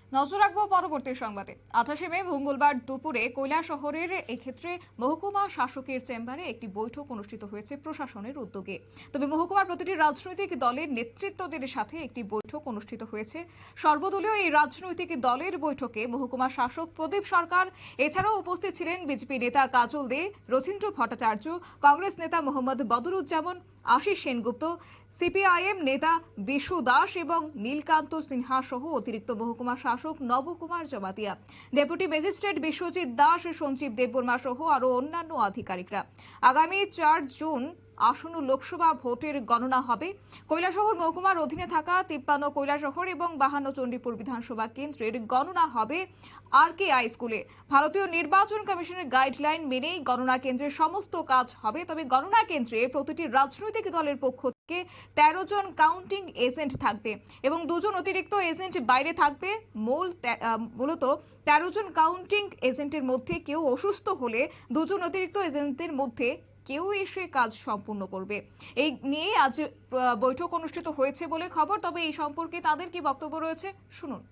নজর রাখবো পরবর্তী সংবাদে। 28 মে মঙ্গলবার দুপুরে কৈলাসহরের এক্ষেত্রে মহকুমা শাসকের চেম্বারে একটি বৈঠক অনুষ্ঠিত হয়েছে প্রশাসনের উদ্যোগে। তবে মহকুমার প্রতিটি রাজনৈতিক দলের নেতৃত্বদের সাথে একটি বৈঠক অনুষ্ঠিত হয়েছে। সর্বদলীয় এই রাজনৈতিক দলের বৈঠকে মহকুমা শাসক প্রদীপ সরকার, এছাড়াও উপস্থিত ছিলেন বিজেপি নেতা কাজল দে, রথীন্দ্র ভট্টাচার্য, কংগ্রেস নেতা মোহাম্মদ বদরুজ্জামান, আশিস সেনগুপ্ত, সিপিআইএম নেতা বিশু দাস এবং নীলকান্ত সিনহা সহ অতিরিক্ত মহকুমা শাসক নবকুমার জমাতিয়া, ডেপুটি ম্যাজিস্ট্রেট বিশ্বজিৎ দাস, সঞ্জীব দেববর্মা সহ আরো অন্যান্য আধিকারিকরা। আগামী 4 জুন আসন্ন লোকসভা ভোটের গণনা হবে। কৈলাসহর মহকুমার অধীনে থাকা 53 কৈলাসহর এবং 52 চণ্ডীপুর বিধানসভা কেন্দ্রের গণনা হবে RKI স্কুলে। ভারতীয় নির্বাচন কমিশনের গাইডলাইন মেনেই গণনা কেন্দ্রের সমস্ত কাজ হবে। তবে গণনা কেন্দ্রে প্রতিটি রাজনৈতিক দলের পক্ষ থেকে 13 জন কাউন্টিং এজেন্ট থাকবে এবং 2 জন অতিরিক্ত এজেন্ট বাইরে থাকবে। মূলত 13 জন কাউন্টিং এজেন্টের মধ্যে কেউ অসুস্থ হলে 2 জন অতিরিক্ত এজেন্টের মধ্যে কেউ এসে কাজ সম্পূর্ণ করবে। এই নিয়ে আজ বৈঠক অনুষ্ঠিত হয়েছে বলে খবর। তবে এই সম্পর্কে তাদের কি বক্তব্য রয়েছে শুনুন।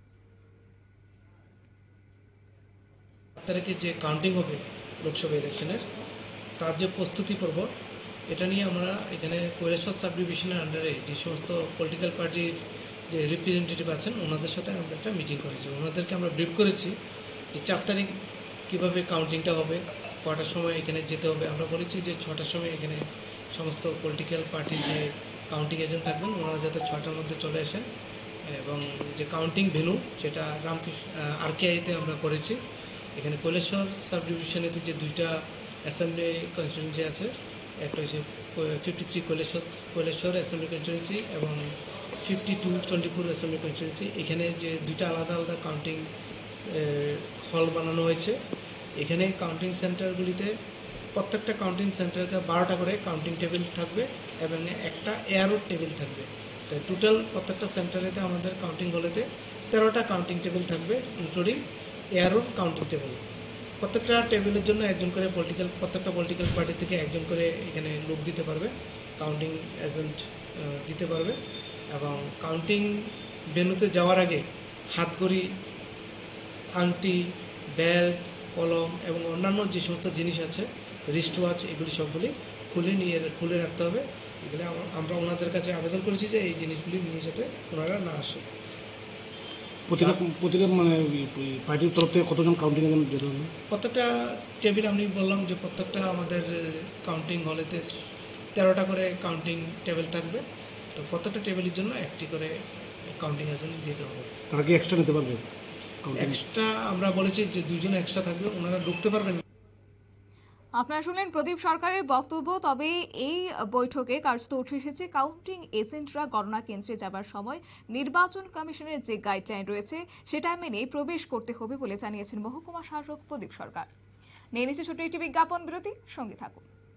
তারিখে যে কাউন্টিং হবে লোকসভা ইলেকশনের, তার যে প্রস্তুতি পর্ব, এটা নিয়ে আমরা এখানে কৈলাসহর সাব ডিভিশনের আন্ডারে যে সমস্ত পলিটিক্যাল পার্টির যে রিপ্রেজেন্টেটিভ আছেন ওনাদের সাথে আমরা একটা মিটিং করেছি। ওনাদেরকে আমরা ব্রিফ করেছি যে 4 তারিখ কীভাবে কাউন্টিংটা হবে, কটার সময় এখানে যেতে হবে। আমরা বলেছি যে 6টার সময় এখানে সমস্ত পলিটিক্যাল পার্টির যে কাউন্টিং এজেন্ট থাকবেন ওনারা যাতে 6টার মধ্যে চলে আসেন, এবং যে কাউন্টিং ভেন্যু সেটা রামকৃষ্ণ RKIতে আমরা করেছি। এখানে কৈলাসহর সাব ডিভিশনেতে যে 2টা অ্যাসেম্বলি কনস্টিটুয়েন্সি আছে, একটা হচ্ছে 53 কৈলাসহর অ্যাসেম্বলি কনস্টিটুয়েন্সি এবং 52 চণ্ডীপুর অ্যাসেম্বলি কনস্টিটুয়েন্সি। এখানে যে 2টা আলাদা আলাদা কাউন্টিং হল বানানো হয়েছে। এখানে কাউন্টিং সেন্টারগুলিতে প্রত্যেকটা কাউন্টিং সেন্টারে 12টা করে কাউন্টিং টেবিল থাকবে এবং একটা এয়ারওড টেবিল থাকবে। তো টোটাল প্রত্যেকটা সেন্টারেতে আমাদের কাউন্টিং হলেতে 13টা কাউন্টিং টেবিল থাকবে, ইনক্লুডিং এয়ারওড কাউন্টিং টেবিল। প্রত্যেকটা টেবিলের জন্য একজন করে প্রত্যেকটা পলিটিক্যাল পার্টি থেকে একজন করে এখানে লোক দিতে পারবে, কাউন্টিং এজেন্ট দিতে পারবে। এবং কাউন্টিং ভেন্যুতে যাওয়ার আগে হাতঘড়ি, আংটি, বেল্ট, কলম এবং অন্যান্য যে সমস্ত জিনিস আছে, রিস্ট ওয়াচ, এগুলি সবগুলি খুলে রাখতে হবে। এগুলি আমরা ওনাদের কাছে আবেদন করেছি যে এই জিনিসগুলি নিয়ে যাতে ওনারা না আসে। প্রতিটা মানে পার্টির তরফ থেকে কতজন কাউন্টিং এজেন্ট যেতে হবে? প্রত্যেকটা টেবিল আমি বললাম যে প্রত্যেকটা আমাদের কাউন্টিং হলেতে 13টা করে কাউন্টিং টেবিল থাকবে। তো প্রত্যেকটা টেবিলের জন্য একটি করে কাউন্টিং এজেন্ট দিতে হবে। তারা কি এক্সট্রা নিতে পারবে? এক্সট্রা আমরা বলেছি যে 2 জন এক্সট্রা থাকবে, ওনারা ঢুকতে পারবেন। আপনারা শুনলেন প্রদীপ সরকারের বক্তব্য। তবে এই বৈঠকে কার্যত উঠে এসেছে কাউন্টিং এজেন্টরা গণনা কেন্দ্রে যাবার সময় নির্বাচন কমিশনের যে গাইডলাইন রয়েছে সেটা মেনে প্রবেশ করতে হবে বলে জানিয়েছেন মহকুমা শাসক প্রদীপ সরকার। নিয়ে নিচ্ছে ছোট একটি বিজ্ঞাপন বিরতি, সঙ্গে থাকুন।